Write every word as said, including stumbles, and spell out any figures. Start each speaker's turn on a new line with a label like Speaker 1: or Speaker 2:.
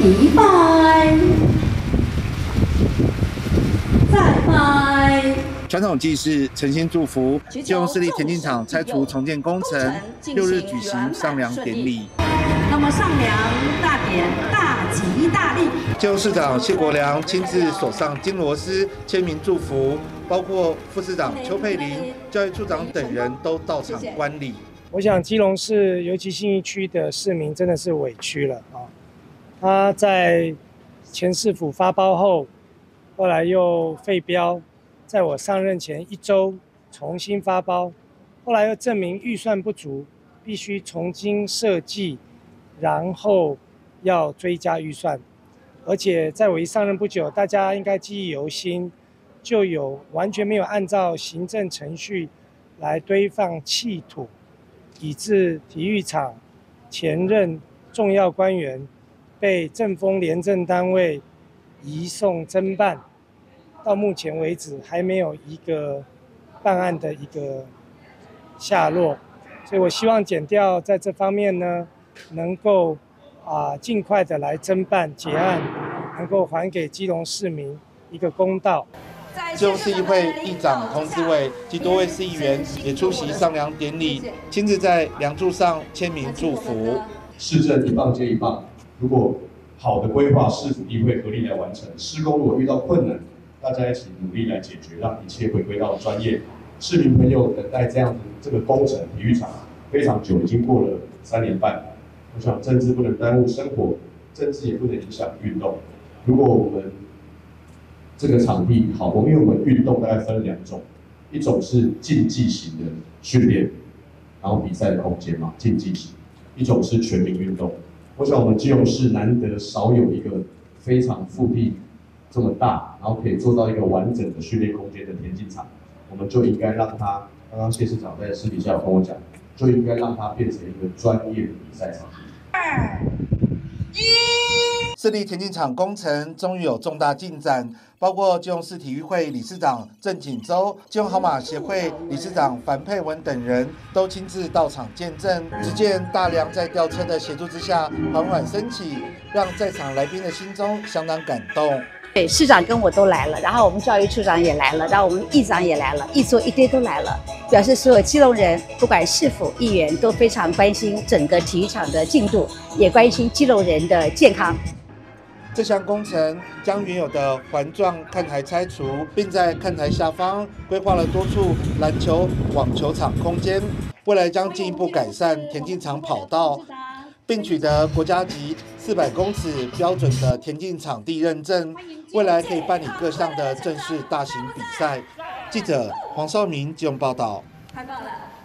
Speaker 1: 一拜，再拜。
Speaker 2: 传统祭祀诚心祝福，基隆市立田径场拆除重建工程六日举行上梁典礼。
Speaker 1: 那么上梁大典大吉大利。
Speaker 2: 基隆市长谢国良亲自手上金螺丝签名祝福，包括副市长邱佩玲、教育处长等人都到场观礼。
Speaker 3: 我想基隆市，尤其信义区的市民真的是委屈了啊！他在前市府发包后，后来又废标，在我上任前一周重新发包，后来又证明预算不足，必须重新设计，然后要追加预算。而且在我一上任不久，大家应该记忆犹新，就有完全没有按照行政程序来堆放弃土。以致体育场前任重要官员被政风廉政单位移送侦办，到目前为止还没有一个办案的一个下落，所以我希望检调在这方面呢，能够啊尽快的来侦办结案，能够还给基隆市民一个公道。
Speaker 2: 基隆市议会议长洪志伟及多位市议员也出席上梁典礼，亲自在梁柱上签名祝福。
Speaker 4: 市政一棒接一棒，如果好的规划，市府议会合力来完成。施工如果遇到困难，大家一起努力来解决，让一切回归到专业。市民朋友等待这样子这个工程体育场非常久，已经过了三年半。我想政治不能耽误生活，政治也不能影响运动。如果我们这个场地好，因为我们运动大概分两种，一种是竞技型的训练，然后比赛的空间嘛，竞技型；一种是全民运动。我想我们基隆市难得少有一个非常腹地这么大，然后可以做到一个完整的训练空间的田径场，我们就应该让它，刚刚谢市长在私底下有跟我讲，就应该让它变成一个专业的比赛场地。
Speaker 1: 二一。
Speaker 2: 市立田径场工程终于有重大进展，包括基隆市体育会理事长郑锦洲、基隆好马协会理事长樊佩文等人都亲自到场见证。只见大梁在吊车的协助之下缓缓升起，让在场来宾的心中相当感动。
Speaker 5: 对，市长跟我都来了，然后我们教育处长也来了，然后我们议长也来了，议座一堆都来了，表示所有基隆人，不管市府议员都非常关心整个体育场的进度，也关心基隆人的健康。
Speaker 2: 这项工程将原有的环状看台拆除，并在看台下方规划了多处篮球、网球场空间。未来将进一步改善田径场跑道，并取得国家级四百公尺标准的田径场地认证。未来可以办理各项的正式大型比赛。记者黄少明基隆报道。
Speaker 1: 太棒了。